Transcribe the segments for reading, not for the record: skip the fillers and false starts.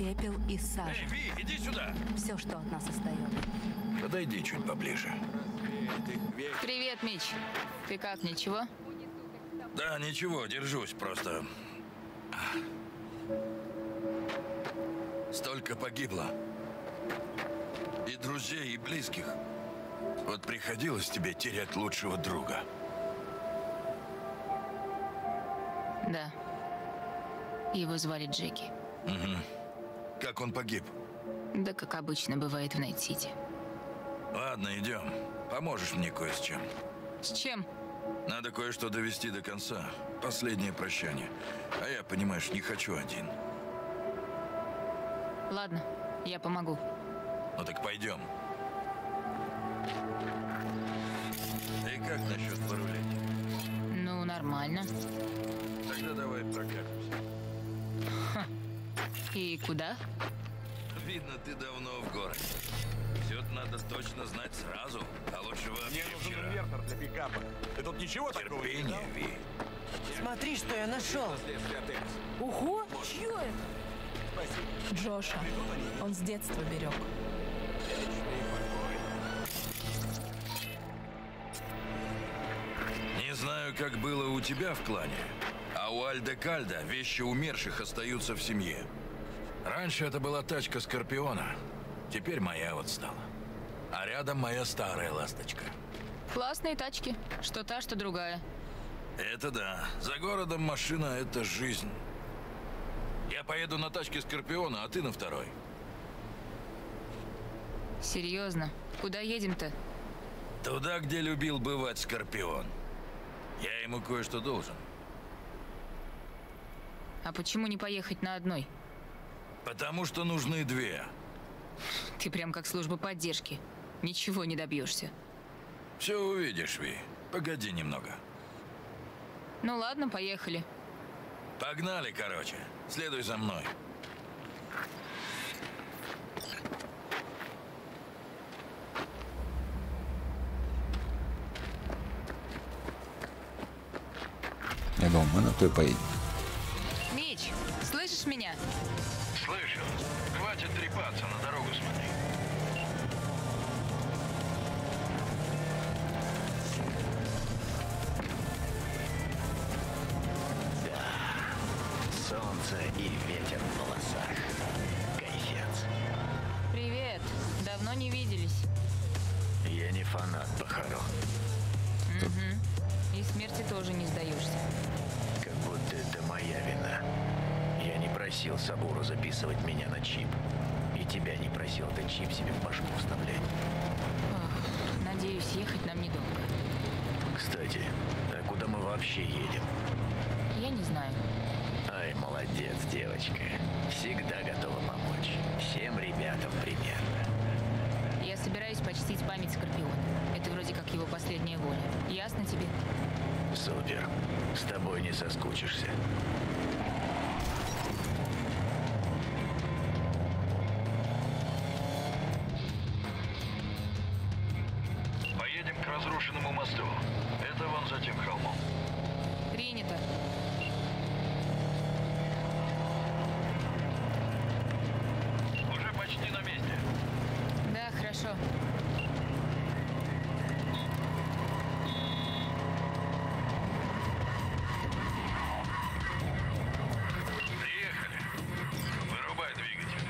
пепел и сажа. Эй, Ви, иди сюда! Все, что от нас остается. Подойди чуть поближе. Привет, Мич. Ты как, ничего? Да, ничего, держусь, просто... Столько погибло. И друзей, и близких. Вот приходилось тебе терять лучшего друга. Да. Его звали Джеки. Как он погиб? Да, как обычно бывает в Найт-Сити. Ладно, идем. Поможешь мне кое с чем. С чем? Надо кое-что довести до конца. Последнее прощание. А я, понимаешь, не хочу один. Ладно, я помогу. Ну так пойдем. И как насчет порулить? Ну, нормально. Тогда давай прокатимся. И куда? Видно, ты давно в городе. Все надо точно знать сразу, а лучше вообще Мне нужен вчера. инвертор для пикапа. Ты тут ничего такого не Терпение, видал? Ви. Смотри, что я нашел. Ого, чье это? Джоша. Он с детства берег. Не знаю, как было у тебя в клане, а у Альдекальда вещи умерших остаются в семье. Раньше это была тачка Скорпиона, теперь моя вот стала. А рядом моя старая ласточка. Классные тачки. Что та, что другая. Это да. За городом машина — это жизнь. Я поеду на тачке Скорпиона, а ты на второй. Серьезно? Куда едем-то? Туда, где любил бывать Скорпион. Я ему кое-что должен. А почему не поехать на одной? Потому что нужны две. Ты прям как служба поддержки. Ничего не добьешься. Все увидишь, Ви. Погоди немного. Ну ладно, поехали. Погнали, короче. Следуй за мной. Я думаю, мы на той поедем. Мич, слышишь меня? Слышу. Хватит трепаться, на дорогу смотри. Солнце и ветер в волосах. Кайфец. Привет. Давно не виделись. Я не фанат похорон. И смерти тоже не сдаешься. Как будто это моя вина. Я не просил Сабуру записывать меня на чип. И тебя не просил этот чип себе в башку вставлять. Ох, надеюсь, ехать нам недолго. Кстати, а куда мы вообще едем? Я не знаю. Ай, молодец, девочка. Всегда готова помочь. Всем ребятам примерно. Я собираюсь почтить память Скорпиона. Это вроде как его последняя воля. Ясно тебе? Супер. С тобой не соскучишься. Поедем к разрушенному мосту. Это вон за тем холмом. Принято. Уже почти на месте. Да, хорошо. Приехали. Вырубай двигатель.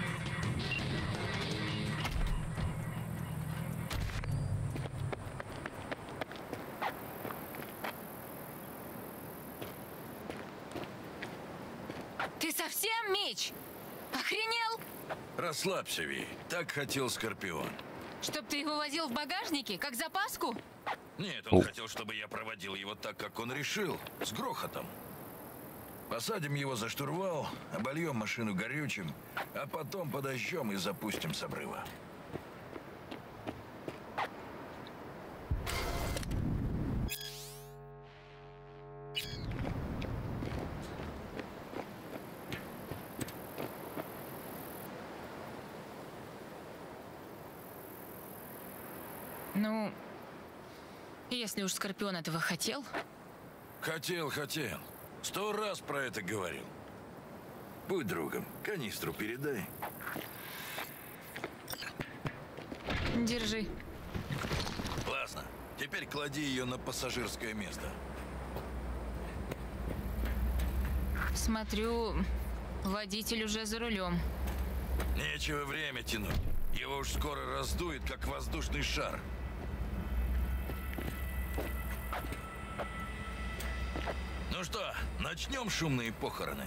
Ты совсем, Мич? Охренел? Расслабься, Ви. Так хотел Скорпион. Чтоб ты его возил в багажнике, как запаску? Нет, он хотел, чтобы я проводил его так, как он решил. С грохотом. Посадим его за штурвал, обольем машину горючим, а потом подожжем и запустим с обрыва. Ну, если уж Скорпион этого хотел. Хотел. 100 раз про это говорил. Будь другом, канистру передай. Держи. Классно. Теперь клади ее на пассажирское место. Смотрю, водитель уже за рулем. Нечего время тянуть. Его уж скоро раздует, как воздушный шар. Ну что, начнем шумные похороны?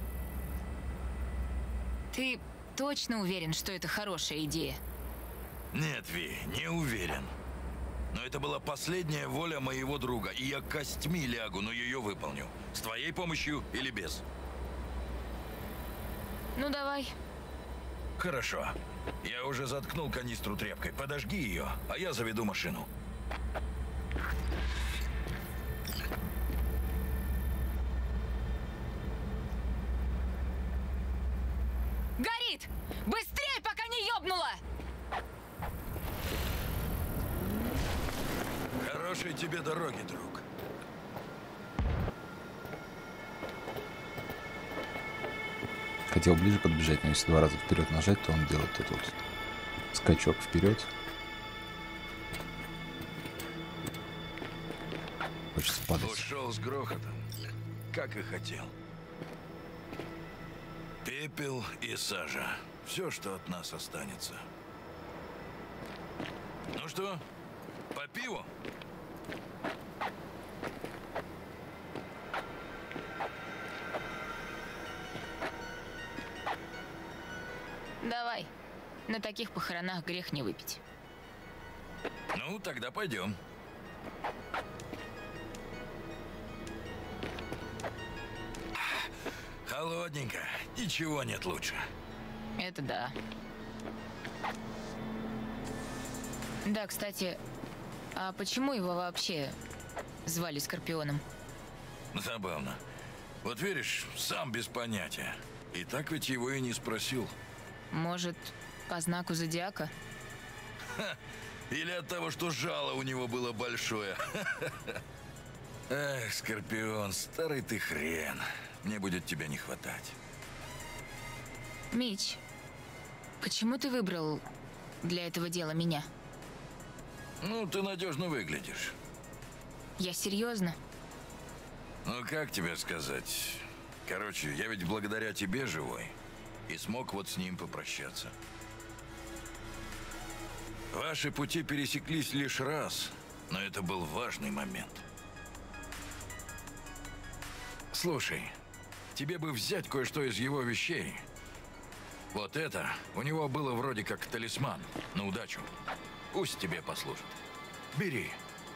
Ты точно уверен, что это хорошая идея? Нет, Ви, не уверен. Но это была последняя воля моего друга, и я костьми лягу, но ее выполню. С твоей помощью или без? Ну, давай. Хорошо. Я уже заткнул канистру тряпкой. Подожги ее, а я заведу машину. Горит! Быстрее, пока не ёбнула! Хорошей тебе дороги, друг. Хотел ближе подбежать, но если 2 раза вперед нажать, то он делает этот вот скачок вперед. Хочется падать. Ушел с грохотом, как и хотел. Пепел и сажа. Все, что от нас останется. Ну что, по пиву? Давай. На таких похоронах грех не выпить. Ну, тогда пойдем. Холодненько. Ничего нет лучше. Это да. Да, кстати, а почему его вообще звали Скорпионом? Забавно. Вот веришь, сам без понятия. И так ведь его и не спросил. Может, по знаку зодиака? Или от того, что жало у него было большое. Эх, Скорпион, старый ты хрен. Мне будет тебя не хватать. Мич, почему ты выбрал для этого дела меня? Ну, ты надежно выглядишь. Я серьезно? Ну, как тебе сказать? Короче, я ведь благодаря тебе живой. И смог вот с ним попрощаться. Ваши пути пересеклись лишь раз, но это был важный момент. Слушай, тебе бы взять кое-что из его вещей. Вот это у него было вроде как талисман на удачу. Пусть тебе послужит. Бери.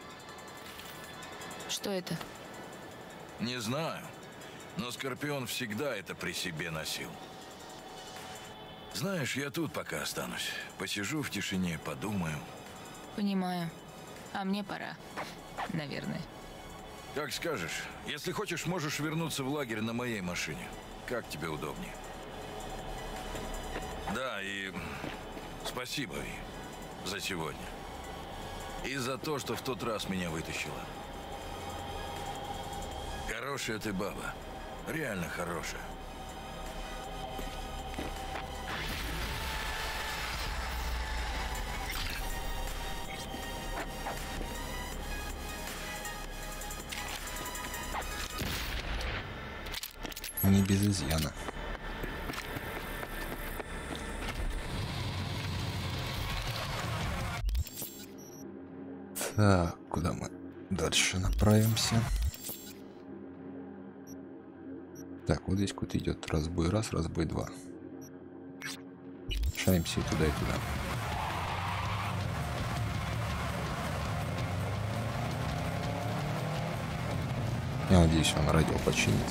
Что это? Не знаю, но Скорпион всегда это при себе носил. Знаешь, я тут пока останусь. Посижу в тишине, подумаю. Понимаю. А мне пора. Наверное. Как скажешь. Если хочешь, можешь вернуться в лагерь на моей машине. Как тебе удобнее. Да, и спасибо, Ви, за сегодня. И за то, что в тот раз меня вытащила. Хорошая ты баба. Реально хорошая. Не без изъяна. Так, куда мы дальше направимся? Так, вот здесь куда-то идет разбой раз, разбой два. Шаримся и туда, и туда. Я надеюсь, он радио починится.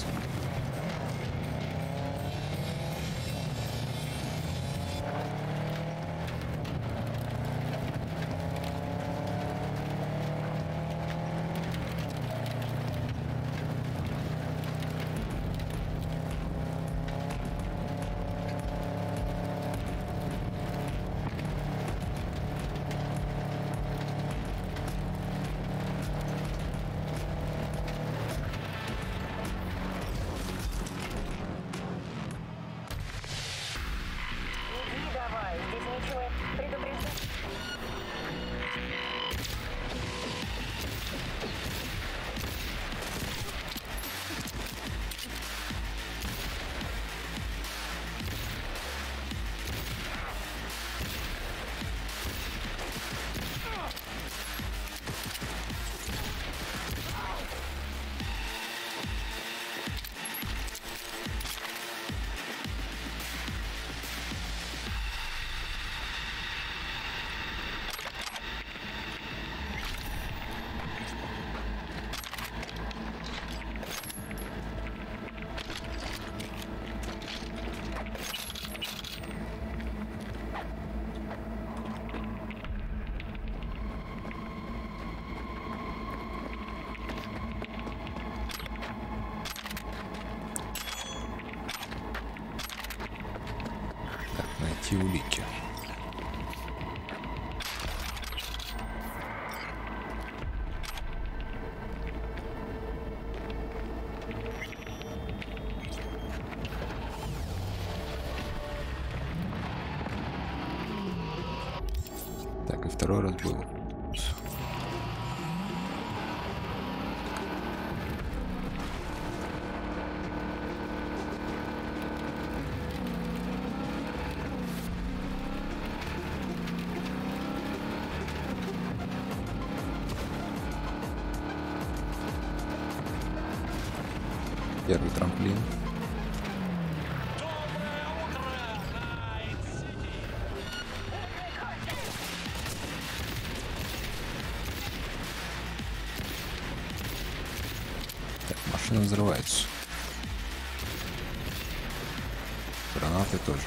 найти улики. Так, и второй раз был. Первый трамплин. Так, машина взрывается. Гранаты тоже.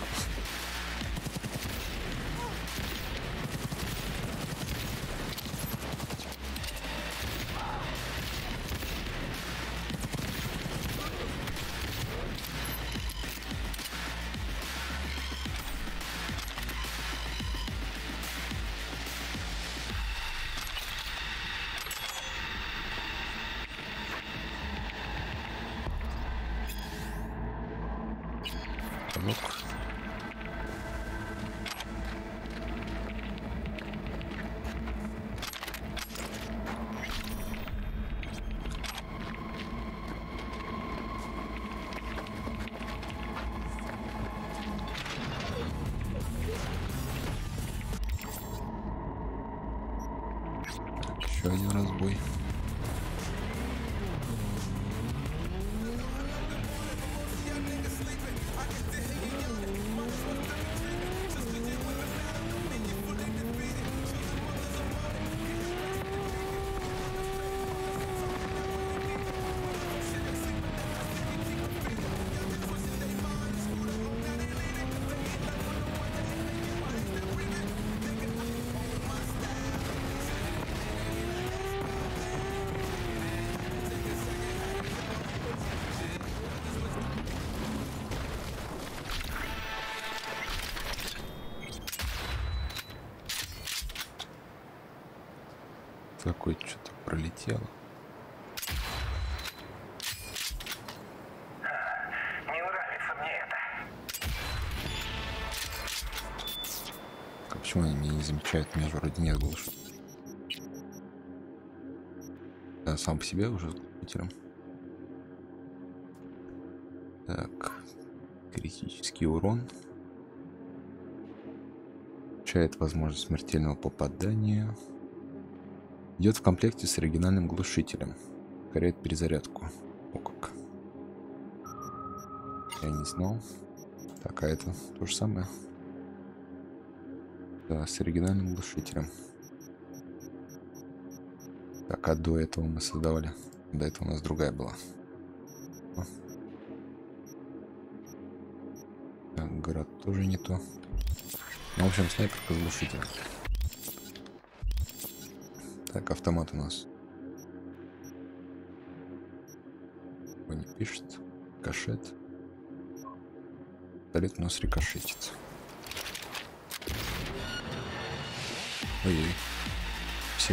Лук. Так, еще один разбой. Какой что-то пролетело. Не нравится мне это. А почему они меня не замечают? У меня же вроде нет глуши. Я сам по себе уже с глушителем. Так. Критический урон. Получает возможность смертельного попадания. Идет в комплекте с оригинальным глушителем. Ускоряет перезарядку. О как. Я не знал. Так, а это то же самое. Да, с оригинальным глушителем. Так, а до этого мы создавали. До этого у нас другая была. О. Так, город тоже не то. Ну, в общем, снайперка с глушителем. Так, автомат у нас. Он не пишет. Кашет. Пистолет у нас рикошетит. Ой-ой. Все.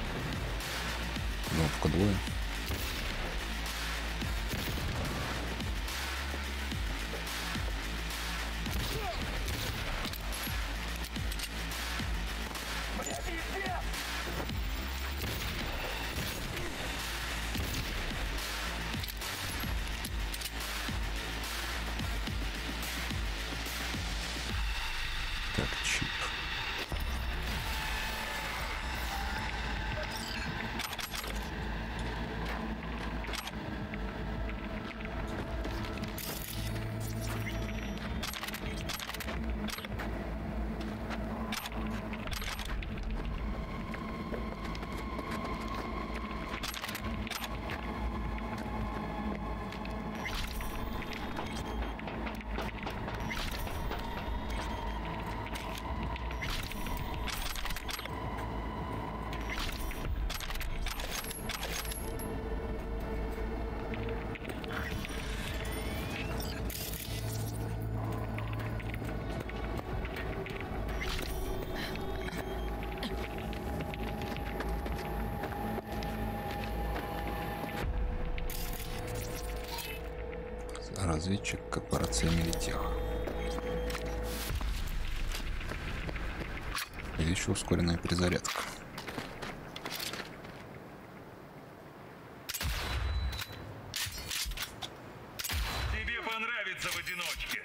Ну, только двое. Так, чип. Разведчик корпорации Милитех. И еще ускоренная перезарядка. Тебе понравится в одиночке.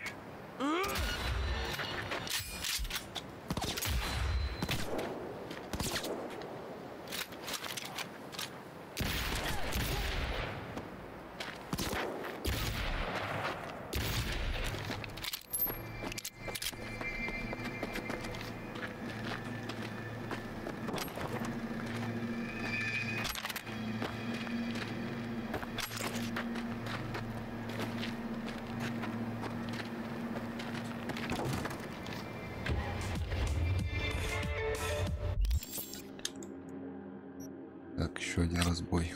Так, еще один разбой.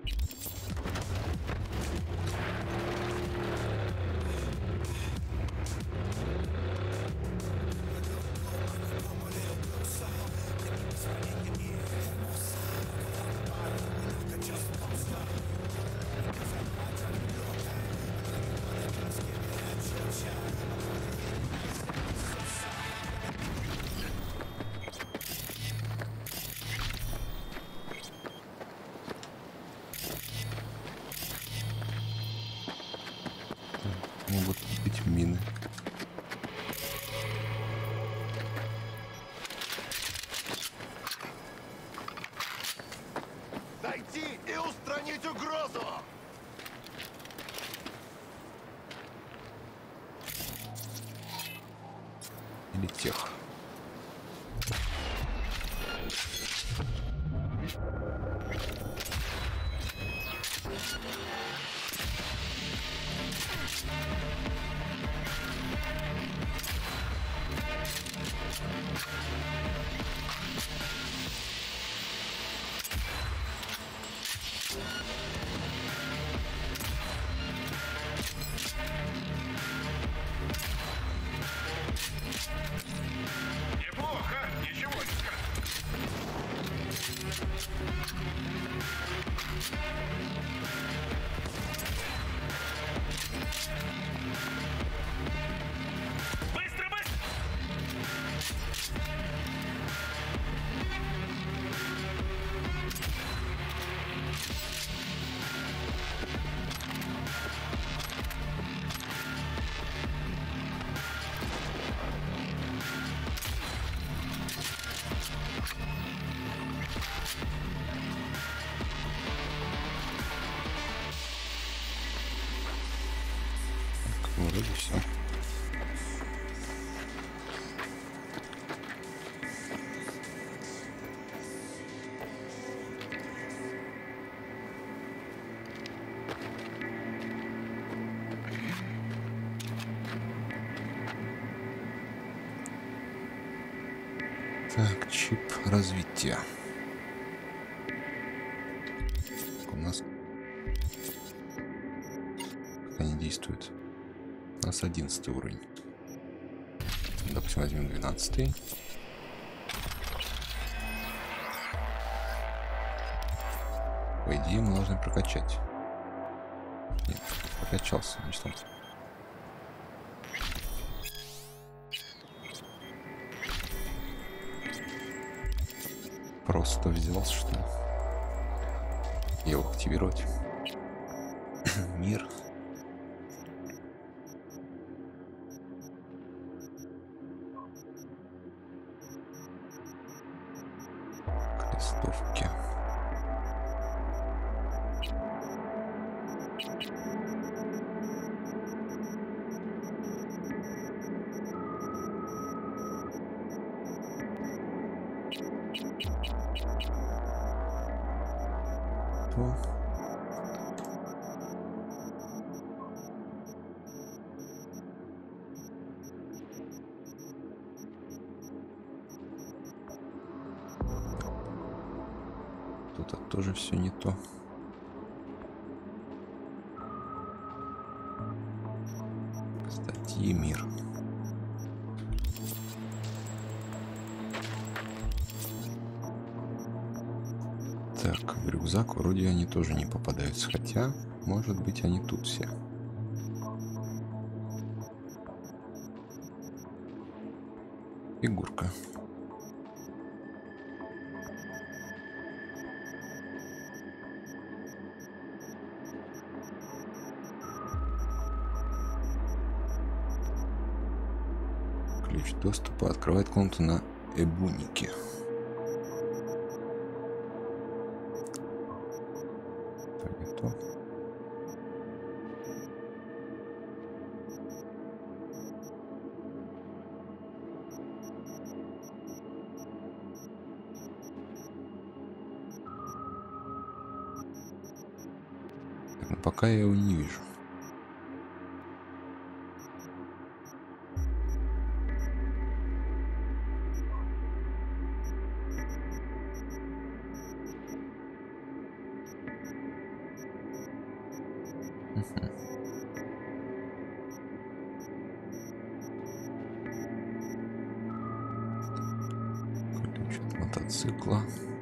Могут быть мины. Дойти и устранить угрозу! Или тех. Неплохо, ничего не скажешь. Быстро, быстро! Вроде все. Так, чип развития. У нас пока не действует. У нас 11 уровень. Допустим, возьмем 12. По идее, мы должны прокачать. Нет, прокачался. Что? Просто взялся, что ли? Его активировать. Мир. Крестовки. Тут тоже все не то. Статьи мир. Так, в рюкзак вроде они тоже не попадаются, хотя, может быть, они тут все. Фигурка. Ключ доступа открывает комнату на Эбунике. Так, не то. Так, ну пока я его не вижу. Ключ от мотоцикла.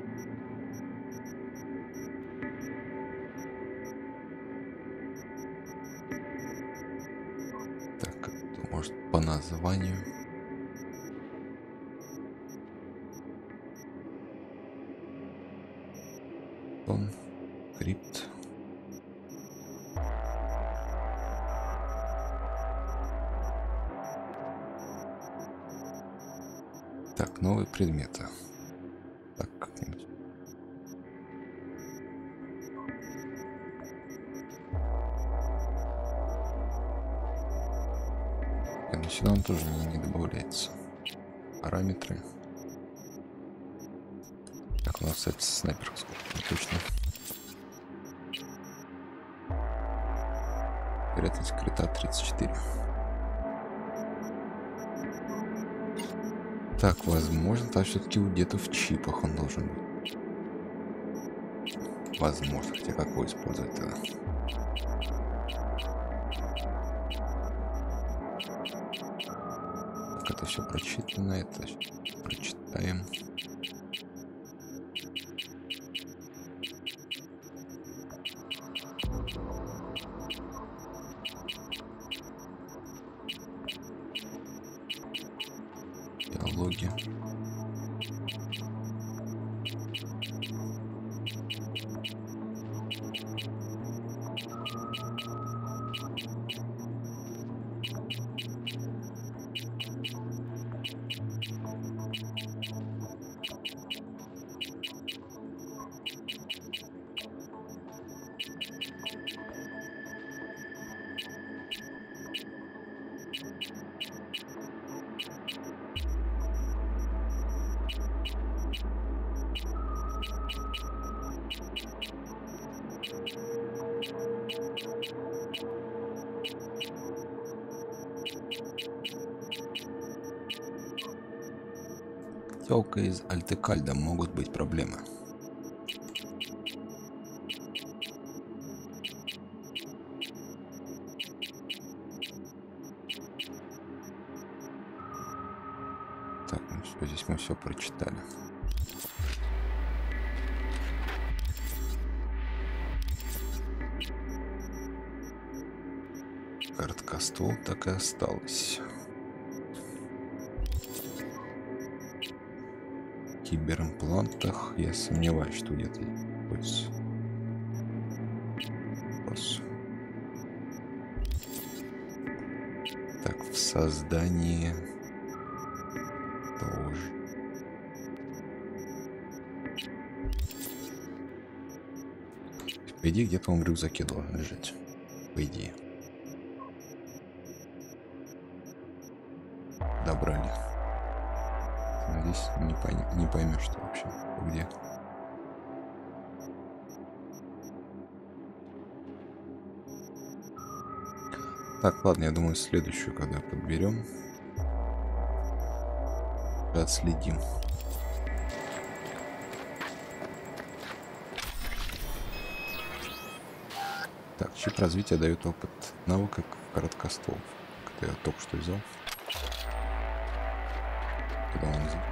Так, это может по названию. Том, крипт. Так, новые предметы. Так, как-нибудь. Но сюда он тоже не добавляется. Параметры. Так, у нас, кстати, снайпер сколько точно. Вероятность крита 34. Так, возможно, там все-таки где-то в чипах он должен быть. Возможно, хотя как его использовать тогда? Так, это все прочитано, это прочитаем. Диалоги. Тёлка из Альдекальда, могут быть проблемы. Так, ну все, здесь мы все прочитали. Короткоствол так и осталось. В киберимплантах я сомневаюсь, что где-то есть. Так, в создании тоже. По идее, где-то он в рюкзаке должен лежать. По идее. Добрали. Здесь не поймешь, что вообще где. Так, ладно, я думаю, следующую, когда подберем, отследим. Так, чип развития дает опыт навыка короткоствол. Это я только что взял. Куда он взял?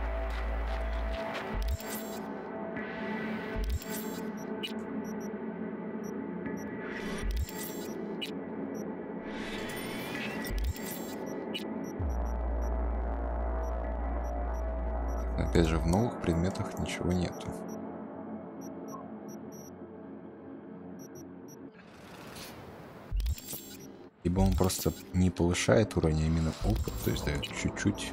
Опять же, в новых предметах ничего нету. Ибо он просто не повышает уровень, а именно опыт, то есть дает чуть-чуть.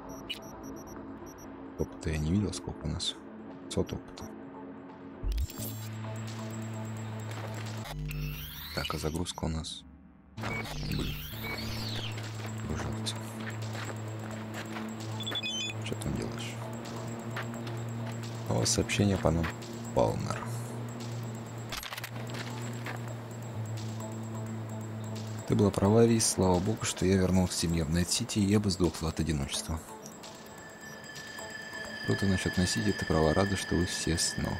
Опыта я не видел, сколько у нас. 500 опыта. Так, а загрузка у нас... Блин. Гружается. Что ты делаешь? Новое сообщение по нам. Палмер. Ты была права, Рис. Слава богу, что я вернулся в семью в Найт-Сити, и я бы сдохла от одиночества. Круто насчет Найт-Сити, ты права, рада, что вы все снова.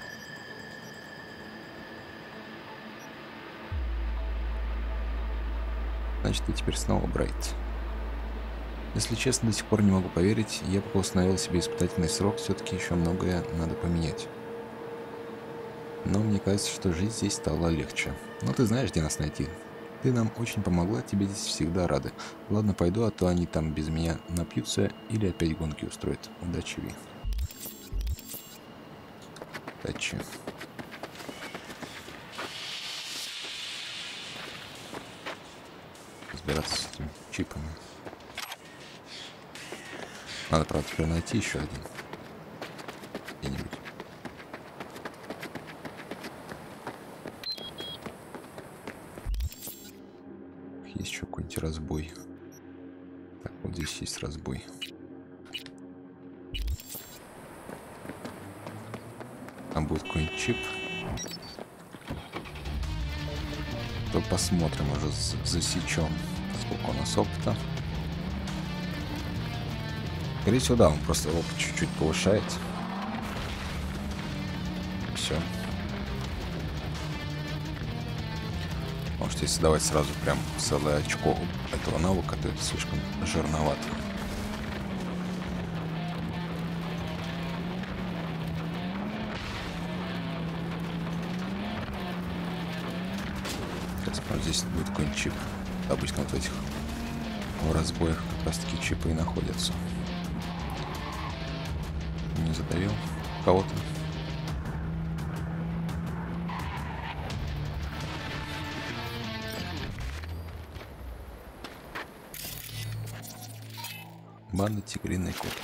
Значит, ты теперь снова Брайт. Если честно, до сих пор не могу поверить, я пока установил себе испытательный срок, все-таки еще многое надо поменять. Но мне кажется, что жить здесь стало легче. Но ты знаешь, где нас найти. Ты нам очень помогла, тебе здесь всегда рады. Ладно, пойду, а то они там без меня напьются или опять гонки устроят. Удачи, Ви. Удачи. Разбираться с этими чипами. Надо, правда, теперь найти еще один. Где-нибудь. Есть еще какой-нибудь разбой. Так, вот здесь есть разбой. Там будет какой-нибудь чип. То посмотрим, уже засечем, сколько у нас опыта. Скорее всего, да, он просто опыт чуть-чуть повышает. Все. Может, если давать сразу прям целое очко этого навыка, то это слишком жирновато. Сейчас, здесь будет какой-нибудь чип. Обычно вот в этих разбоях как раз таки чипы и находятся. Не задавил кого-то. Банда тигриной когти.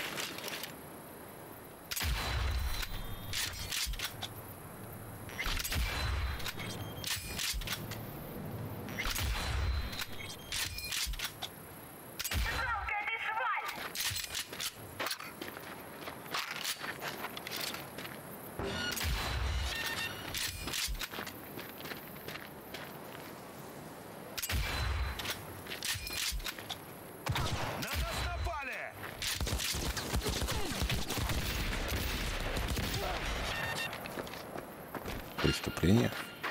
Преступление.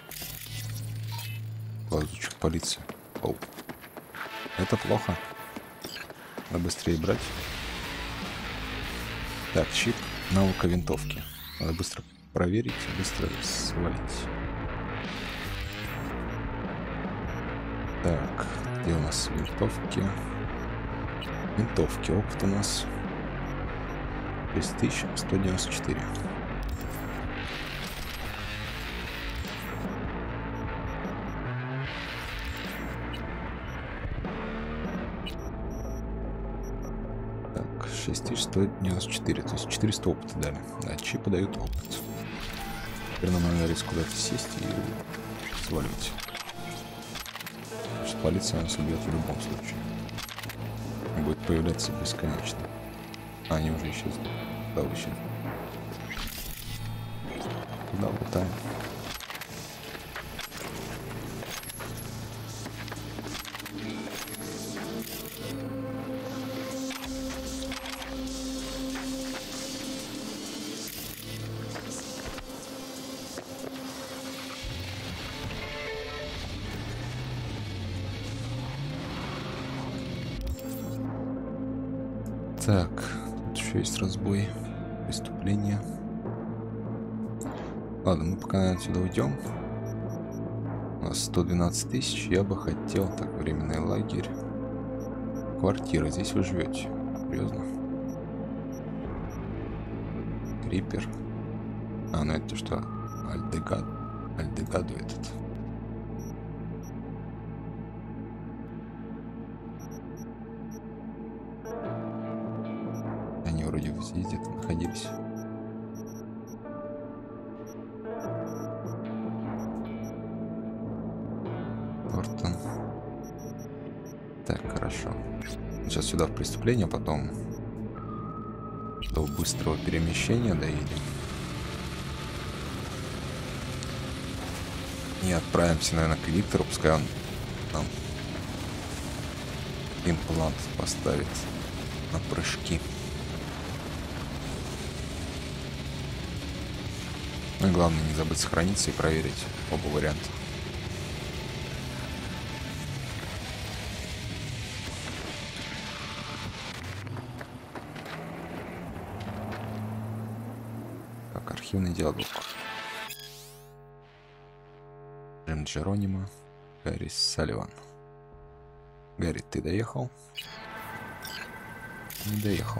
Лазучик полиции. Оу. Это плохо. Надо быстрее брать. Так, чип навыка винтовки. Надо быстро проверить и быстро свалить. Так, где у нас винтовки? Винтовки. Опыт у нас 6194. Так, 6194, то есть 400 опыта дали. Да, чипы дают опыт. Теперь нам надо куда-то сесть и сваливать. Потому что полиция нас убьет в любом случае. Будет появляться бесконечно. А, они уже исчезли. Да, исчезли. Куда летаем? Так, тут еще есть разбой, преступление. Ладно, мы пока отсюда уйдем. У нас 112 тысяч. Я бы хотел... Так, временный лагерь. Квартира. Здесь вы живете. Серьезно? Риппер. А, ну это что? Альдегаду этот. Они вроде здесь где-то находились. Тортон. Так, хорошо. Сейчас сюда в преступление, потом до быстрого перемещения доедем. И отправимся, наверное, к Виктору, пускай он нам имплант поставит на прыжки. Ну и главное не забыть сохраниться и проверить оба варианта. Так, архивный диалог. Джим Джеронимо, Гарри Салливан. Гарри, ты доехал? Не доехал.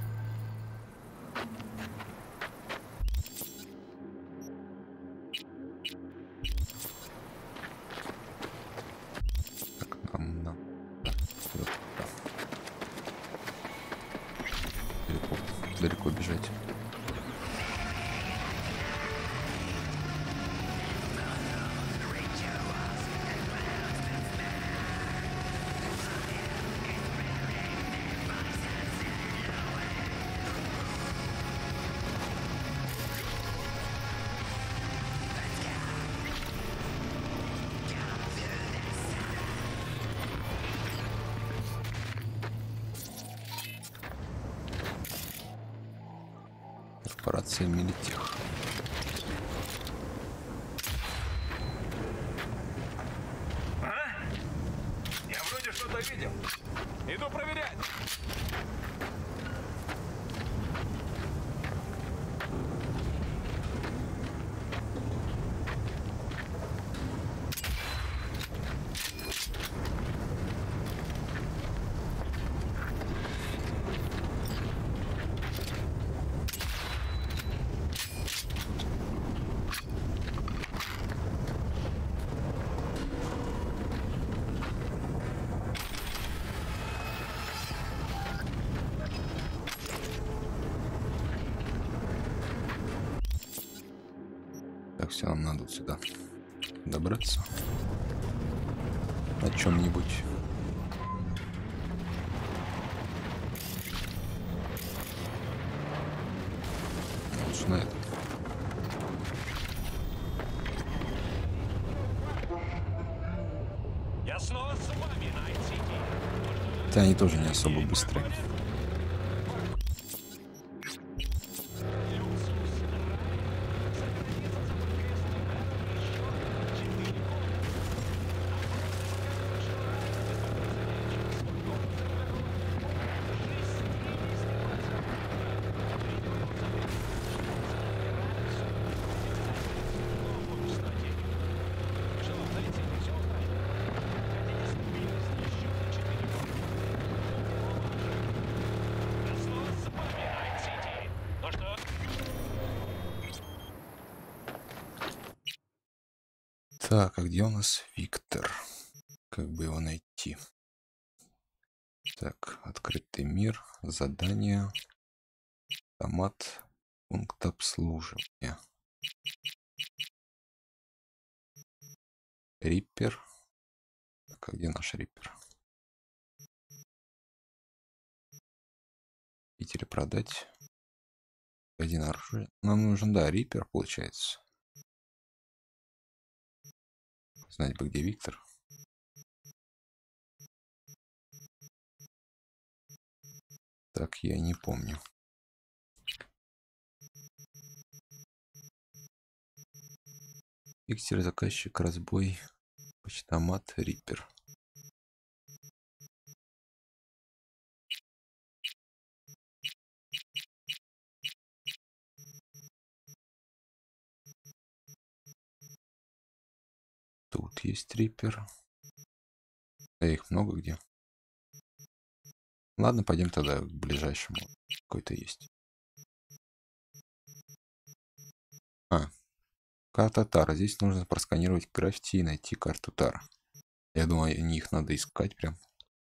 Так, нам надо далеко бежать. Корпорация Милитех. А? Я вроде что-то видел. Иду проверять. Так, все, нам надо сюда добраться. На чем-нибудь. Лучше на это. Я снова с вами, Найт-Сити. Хотя они тоже не особо быстрые. Так, а где у нас Виктор? Как бы его найти? Так, открытый мир, задание, автомат, пункт обслуживания. Риппер. Так, а где наш Риппер? Купить или продать? Один оружие. Нам нужен, да, Риппер, получается. Знать бы, где Виктор. Так, я не помню. Виктор, заказчик, разбой, почтомат, Риппер. Тут есть Риппер. Да их много где. Ладно, пойдем тогда к ближайшему. Какой-то есть. Карта Тара. Здесь нужно просканировать граффити и найти карту Тара. Я думаю, их надо искать прям.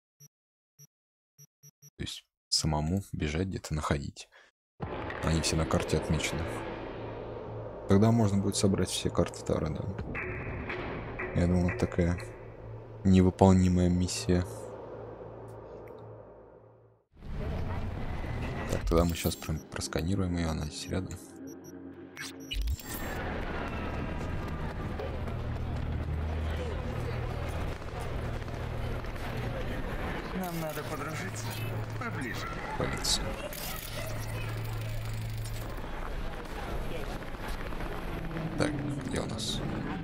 То есть самому бежать где-то находить. Они все на карте отмечены. Тогда можно будет собрать все карты Тара, да. Я думаю, вот такая невыполнимая миссия. Так, тогда мы сейчас прям просканируем ее, она здесь рядом. Нам надо подружиться поближе. Полиция. Так, где у нас?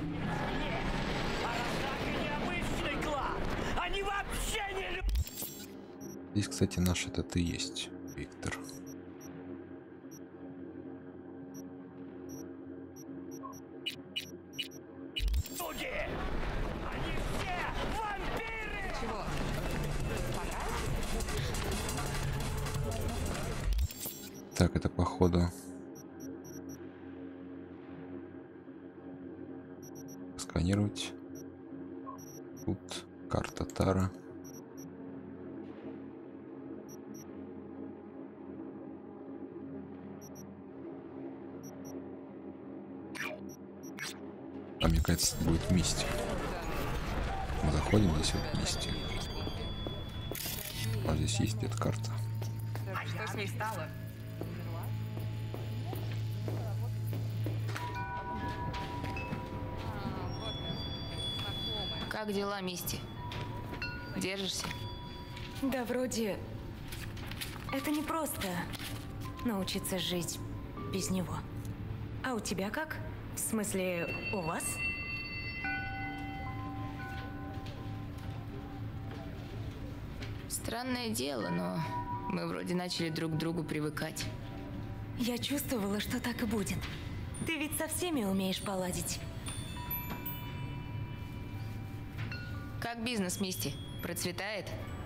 Здесь, кстати, наш этот и есть, Виктор. Так, это походу сканировать. Тут карта Тара. А мне кажется, будет мистик. Мы заходим, здесь вот мистик. А здесь есть где-то карта. Что с ней стало? Как дела, Мисти? Держишься? Да вроде... Это не просто научиться жить без него. А у тебя как? В смысле, у вас? Странное дело, но мы вроде начали друг к другу привыкать. Я чувствовала, что так и будет. Ты ведь со всеми умеешь поладить. Как бизнес, Мисти? Процветает?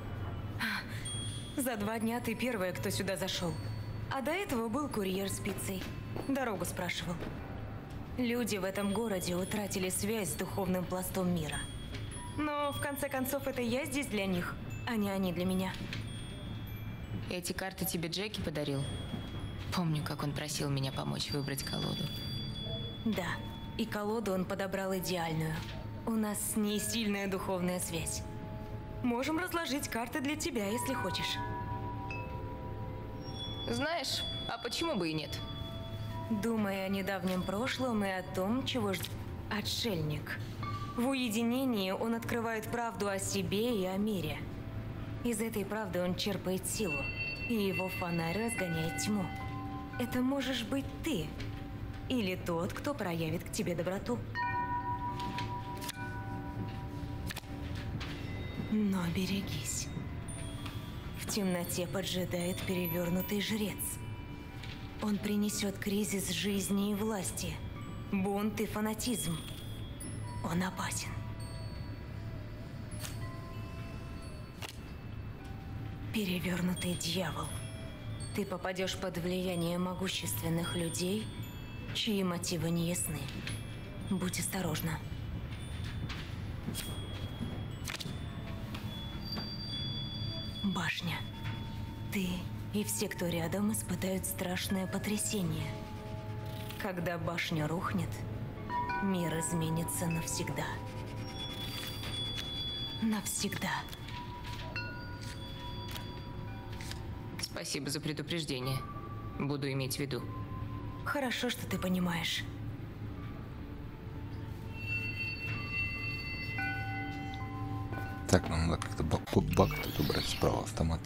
За 2 дня ты первая, кто сюда зашел. А до этого был курьер с пиццей. Дорогу спрашивал. Люди в этом городе утратили связь с духовным пластом мира. Но в конце концов это я здесь для них, а не они для меня. Эти карты тебе Джеки подарил? Помню, как он просил меня помочь выбрать колоду. Да, и колоду он подобрал идеальную. У нас с ней сильная духовная связь. Можем разложить карты для тебя, если хочешь. Знаешь, а почему бы и нет? Думая о недавнем прошлом и о том, чего ждет отшельник. В уединении он открывает правду о себе и о мире. Из этой правды он черпает силу, и его фонарь разгоняет тьму. Это можешь быть ты, или тот, кто проявит к тебе доброту. Но берегись. В темноте поджидает перевернутый жрец. Он принесет кризис жизни и власти, бунт и фанатизм. Он опасен. Перевернутый дьявол. Ты попадешь под влияние могущественных людей, чьи мотивы не ясны. Будь осторожна. Башня. Ты и все, кто рядом, испытают страшное потрясение. Когда башня рухнет, мир изменится навсегда. Навсегда. Спасибо за предупреждение. Буду иметь в виду. Хорошо, что ты понимаешь. Так, нам надо как-то баг тут убрать справа автомат.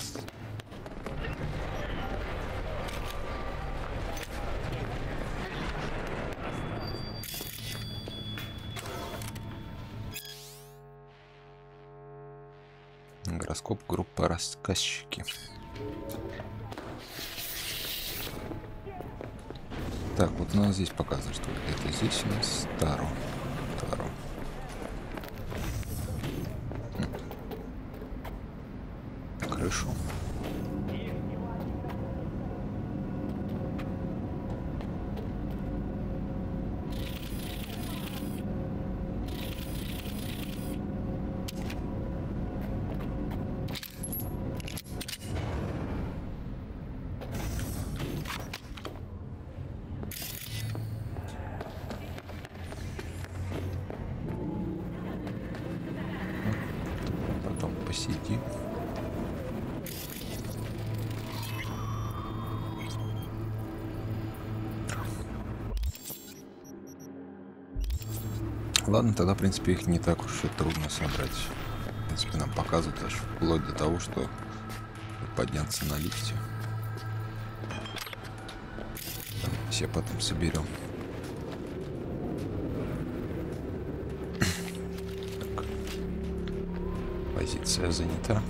Гороскоп группа рассказчики. Так, вот у нас здесь показано, что это здесь у нас Таро. Крышу. Ладно, тогда, в принципе, их не так уж и трудно собрать. В принципе, нам показывают аж вплоть до того, что подняться на лифте. Там все потом соберем. Так. Позиция занята.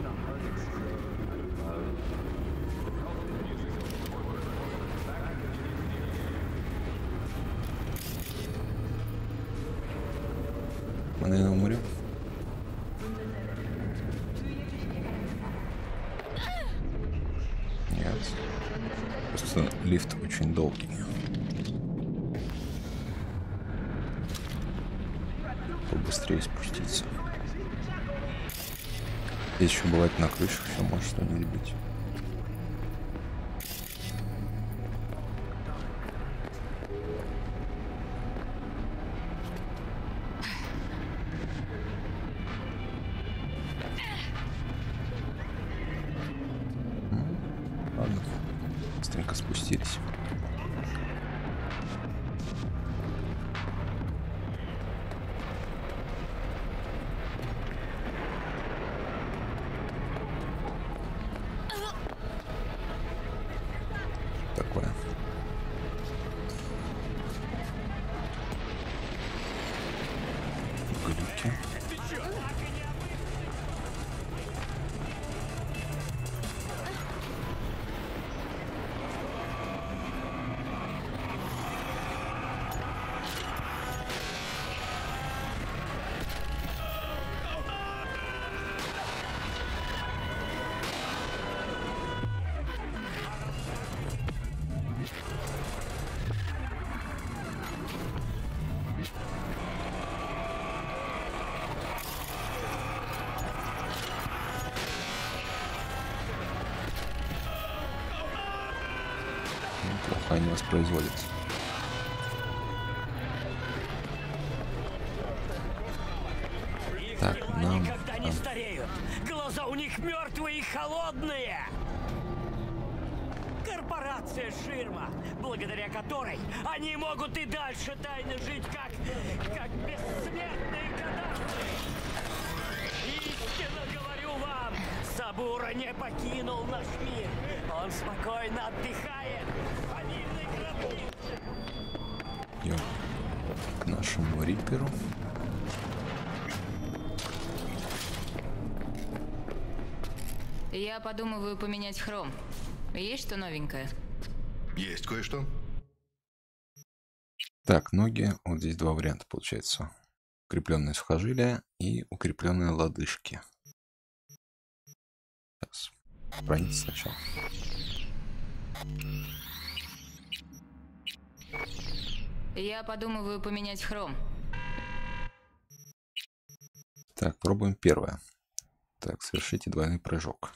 Мы, наверное, умрем. Нет. Просто лифт очень долгий. Побыстрее спуститься. Здесь еще бывает на крышах, еще может что-нибудь быть. Ладно, быстренько спустились. Такое. Глюки. Плохо они воспроизводятся. Так, нам... Никогда не стареют. Глаза у них мертвые и холодные. Корпорация Ширма, благодаря которой они могут и дальше тайно жить, как бессмертные кадавры. Истинно говорю вам, Сабура не покинул наш мир. Он спокойно отдыхает в фамильной гробнице. Идем к нашему Риперу. Я подумываю поменять хром. Есть что новенькое? Есть кое-что. Так, ноги. Вот здесь два варианта получается. Укрепленные сухожилия и укрепленные лодыжки. Сейчас. Бронить сначала. Я подумываю поменять хром. Так, пробуем первое. Так, совершите двойной прыжок.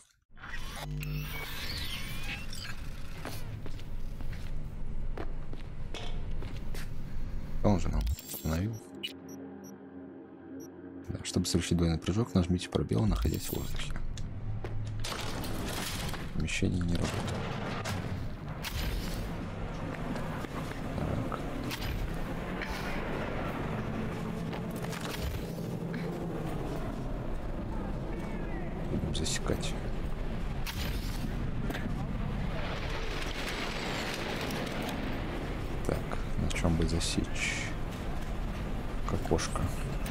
Он же нам установил. Да, чтобы совершить двойной прыжок, нажмите пробел, находясь в воздухе. Помещение не работает. Так. Будем засекать. Так, на чем бы засечь? Как окошко.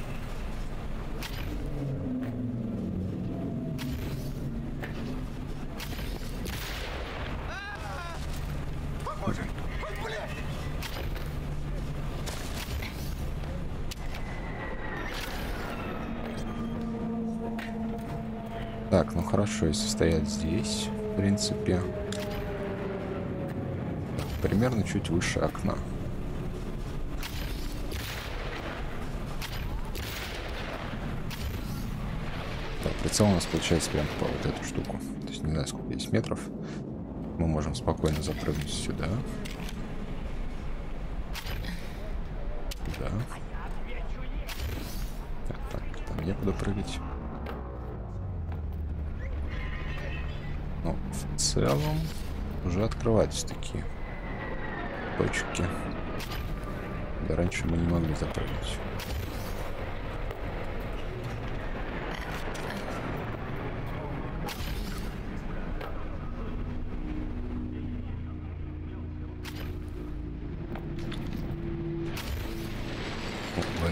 Так, ну хорошо, если стоять здесь, в принципе, примерно чуть выше окна. Так, прицел у нас получается прям по вот эту штуку. То есть не знаю, сколько здесь метров. Мы можем спокойно запрыгнуть сюда. Да. Так, там некуда прыгать. Но в целом уже открываются такие точки. Да, раньше мы не могли запрыгнуть.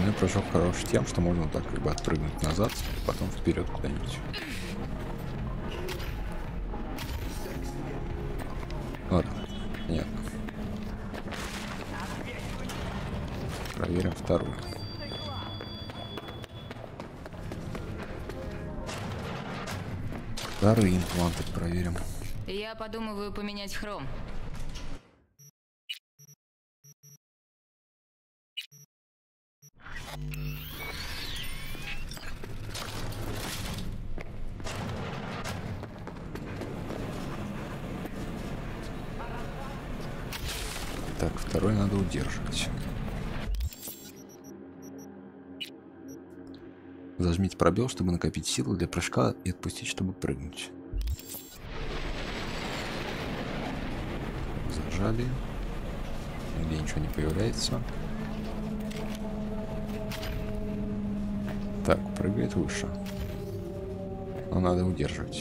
Двойной прыжок хорош тем, что можно вот так как бы отпрыгнуть назад, потом вперед куда-нибудь. Ладно, понятно. Проверим вторую. Вторые импланты проверим. Я подумываю поменять хром. Так, второй надо удерживать. Зажмите пробел, чтобы накопить силы для прыжка, и отпустить, чтобы прыгнуть. Зажали. Нигде ничего не появляется. Так, прыгает выше. Но надо удерживать.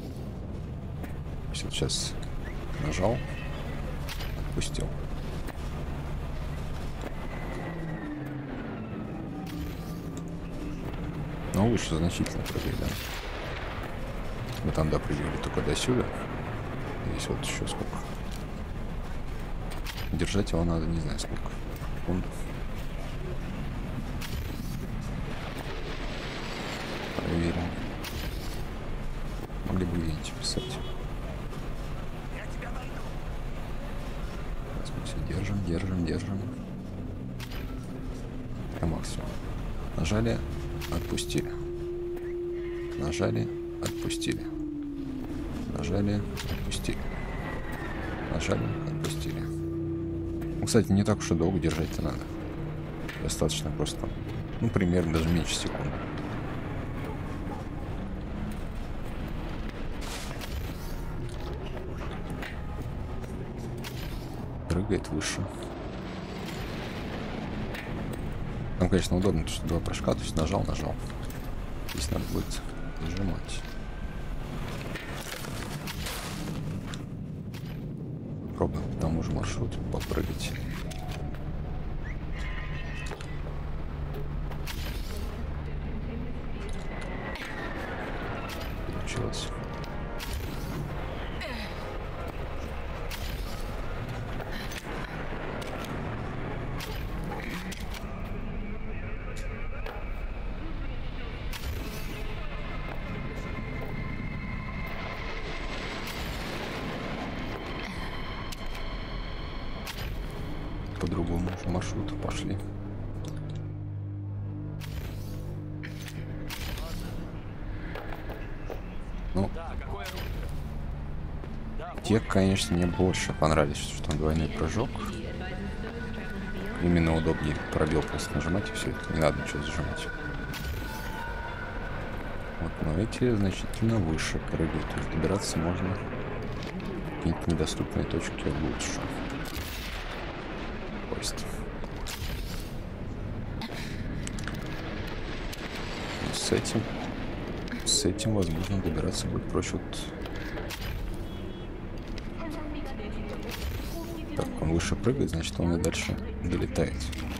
Сейчас нажал, отпустил. Но выше значительно прыгает, да. Мы там допрыгивали только до сюда. Здесь вот еще сколько. Держать его надо, не знаю сколько. Проверим. Могли бы видеть, писать. Сейчас мы все держим. До максимума. Нажали, отпустили. Нажали, отпустили. Нажали, отпустили. Нажали, отпустили. Ну, кстати, не так уж и долго держать-то надо. Достаточно просто, ну, примерно даже меньше секунды. Прыгает выше. Там, конечно, удобно, что два прыжка, то есть нажал. Здесь надо будет зажимать. Пробуем по тому же маршруту попрыгать. Получилось. По другому маршруту пошли. Ну, те, конечно, мне больше понравились, что там двойной прыжок. Именно удобнее пробел просто нажимать, и все это, не надо ничего зажимать. Вот, но эти значительно выше прыгают, то есть добираться можно какие-то недоступные точки лучше. Поезд. С этим, возможно, добираться будет проще. Вот. Так, он выше прыгает, значит, он и дальше долетает.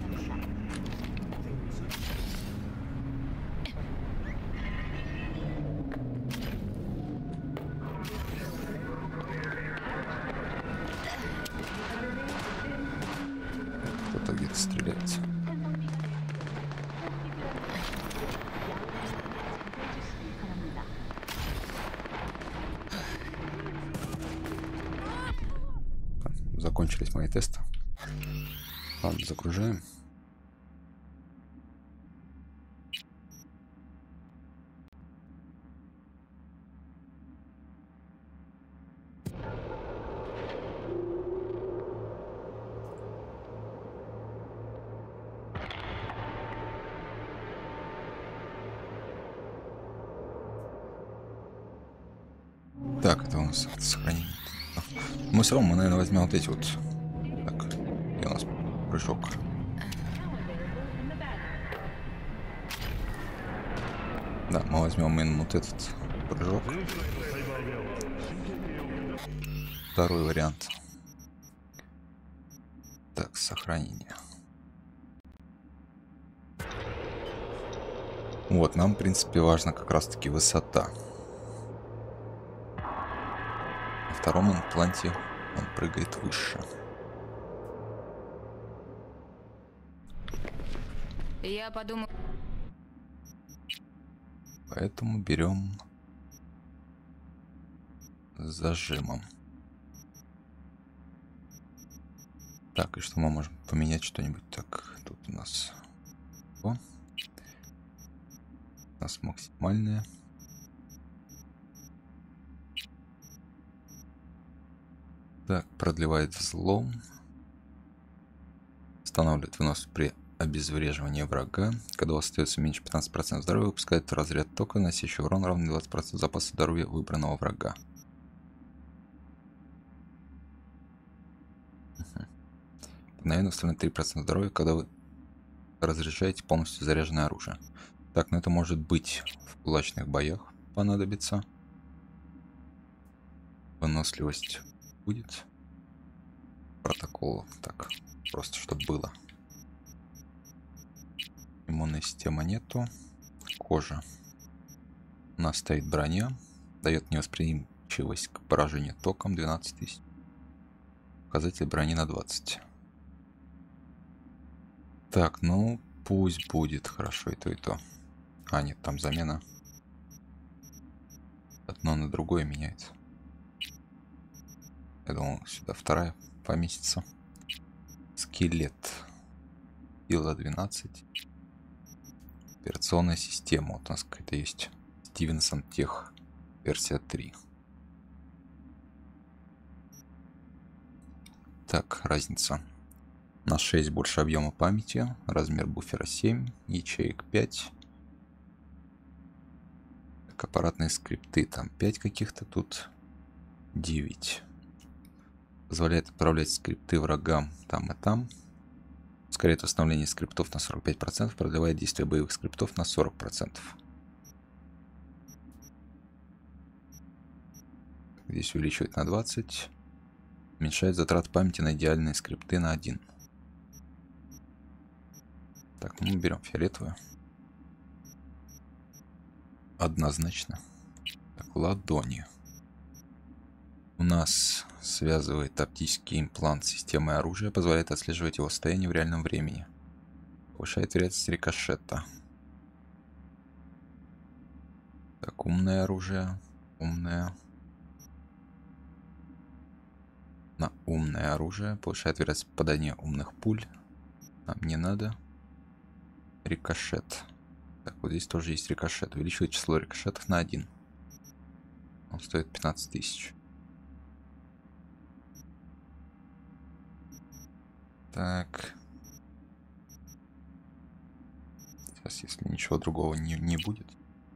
Кто-то где-то стреляется. Закончились мои тесты. Ладно, загружаем. Так, это у нас сохранение. Мы все равно, наверное, возьмем вот эти вот. Так, где у нас прыжок? Да, мы возьмем именно вот этот прыжок. Второй вариант. Так, сохранение. Вот, нам, в принципе, важно как раз-таки высота. На втором импланте он прыгает выше. Я подумал... Поэтому берем с зажимом. Так, и что мы можем поменять что-нибудь? Так, тут у нас... О. У нас максимальная. Так, продлевает взлом. Останавливает вынос при обезвреживании врага. Когда у вас остается меньше 15% здоровья, выпускает разряд тока, наносящий урон равный 20% запаса здоровья выбранного врага. Мгновенно восстанавливает 3% здоровья, когда вы разряжаете полностью заряженное оружие. Так, ну это может быть в кулачных боях понадобится. Выносливость будет. Протокол. Так, просто чтобы было. Иммунной системы нету. Кожа. У нас стоит броня. Дает невосприимчивость к поражению током 12 000. Показатель брони на 20. Так, ну пусть будет хорошо и то, и то. А, нет, там замена. Одно на другое меняется. Я думал, сюда вторая поместится. Скелет. Сила 12. Операционная система. Вот у нас какая-то есть. Стивенсон Тех. Версия 3. Так, разница. На 6 больше объема памяти. Размер буфера 7. Ячеек 5. Так, аппаратные скрипты. Там 5 каких-то, тут 9. Позволяет отправлять скрипты врагам там и там. Ускоряет восстановление скриптов на 45%. Продлевает действие боевых скриптов на 40%. Здесь увеличивает на 20. Уменьшает затрат памяти на идеальные скрипты на 1. Так, ну мы берем фиолетовую. Однозначно. Так, ладони. У нас связывает оптический имплант с системой оружия, позволяет отслеживать его состояние в реальном времени. Повышает вероятность рикошета. Так, умное оружие. Умное. На умное оружие. Повышает вероятность попадания умных пуль. Нам не надо. Рикошет. Так, вот здесь тоже есть рикошет. Увеличивает число рикошетов на 1. Он стоит 15 000. Так. Сейчас, если ничего другого не будет.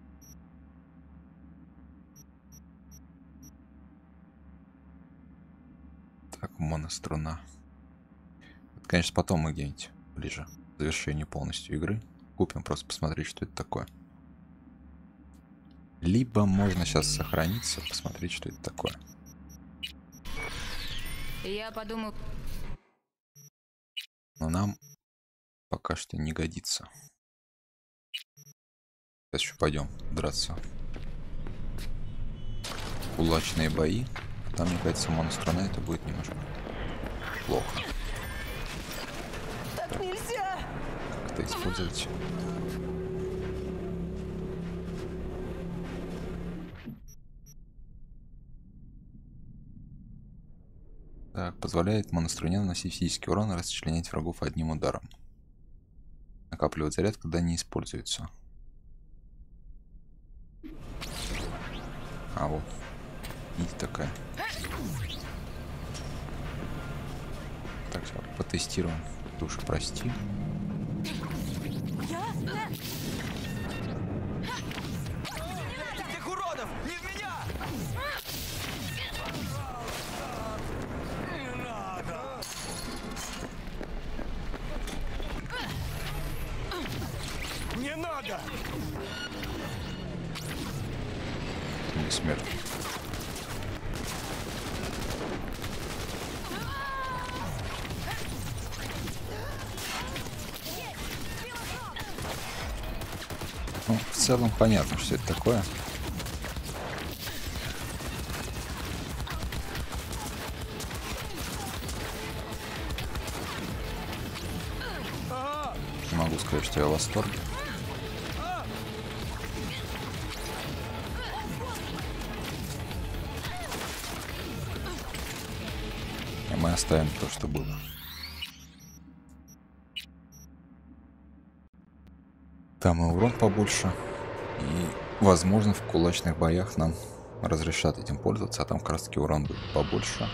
Так, моноструна. Это, конечно, потом мы где-нибудь ближе к завершению полностью игры купим, просто посмотреть, что это такое. Либо можно сейчас сохраниться, посмотреть, что это такое. Я подумал... Но нам пока что не годится. Сейчас еще пойдем драться. Кулачные бои. Там, мне кажется, моноструна, это будет немножко плохо. Так нельзя! Как это использовать? Так, позволяет моноструне наносить физический урон и расчленять врагов одним ударом. Накапливает заряд, когда не используется. А вот. Видите, такая. Так, сейчас потестируем. Душу прости. Этих уродов! Не в меня! Не надо! Бессмертный. Ну, в целом понятно, что это такое. Не могу сказать, что я в восторге. И мы оставим то, что было. Там и урон побольше. И, возможно, в кулачных боях нам разрешат этим пользоваться, а там как раз таки урон будет побольше.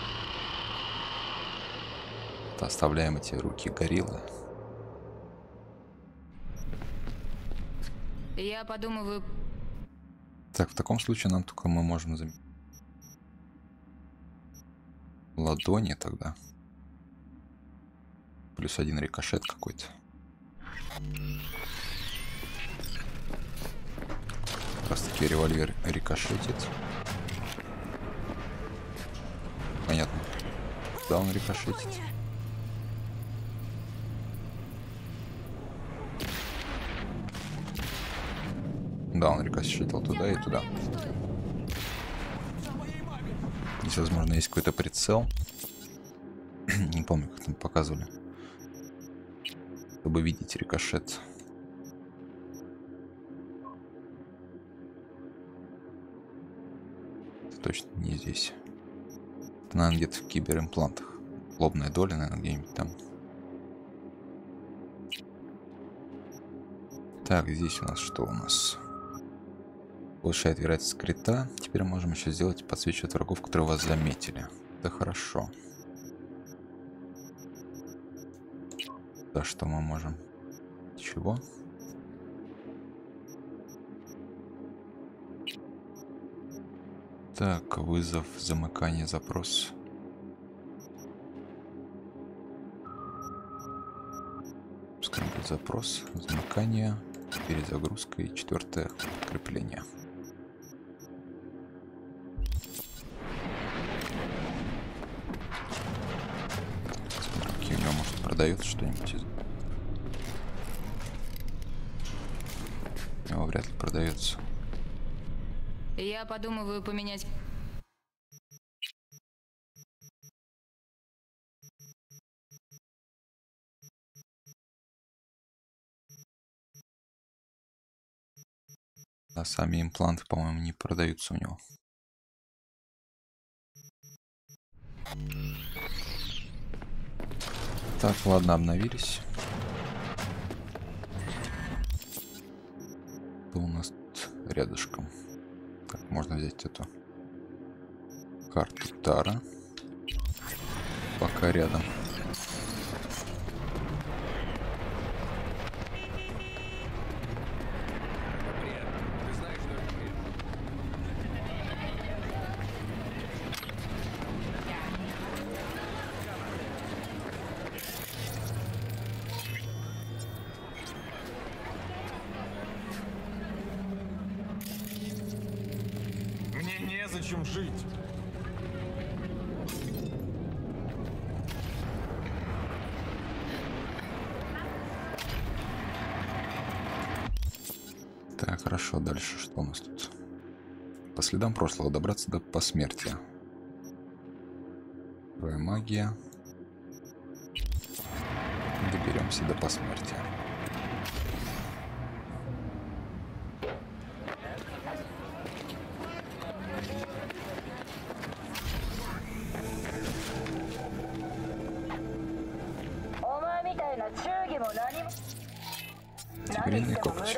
То оставляем эти руки гориллы. Я подумываю... Так, в таком случае нам только мы можем заменить ладони тогда. Плюс 1 рикошет какой-то. Как раз таки револьвер рикошетит. Понятно. Да, он рикошетит. Да, он рикошетил туда и туда. Здесь, возможно, есть какой-то прицел. Не помню, как там показывали. Чтобы видеть рикошет. Это точно не здесь. Это, наверное, где-то в киберимплантах. Лобная доля, наверное, где-нибудь там. Так, здесь у нас что у нас? Повышает вероятность крита. Теперь можем еще сделать подсвечивать врагов, которые вас заметили. Это хорошо. Да, что мы можем? Чего? Так, вызов, замыкание, запрос. Пускай будет запрос, замыкание, перезагрузка и 4-е крепление. Смотрим, у него может продается что-нибудь из... У него вряд ли продается. Я подумываю поменять... А сами импланты, по-моему, не продаются у него. Так, ладно, обновились. Что у нас тут рядышком? Так, можно взять эту карту Тара. Пока рядом. Мне незачем жить. Так, хорошо, дальше что у нас тут? По следам прошлого добраться до посмертия. Первая магия. Доберемся до посмертия. Тигриный коготь.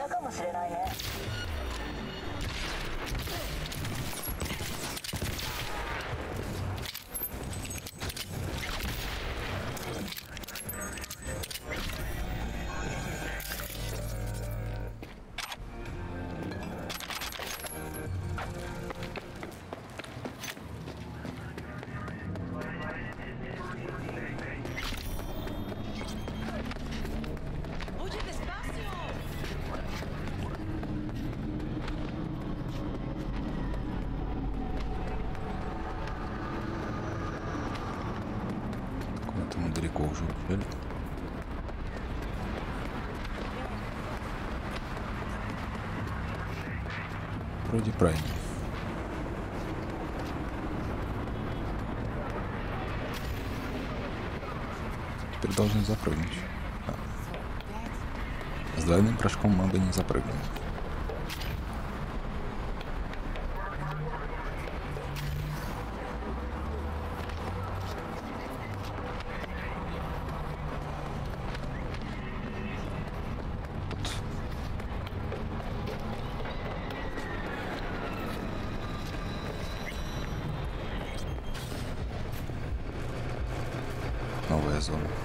Куда-то мы далеко уже ушли. вроде правильно. Теперь должны запрыгнуть. С двойным прыжком мы бы не запрыгнули. Новая зона.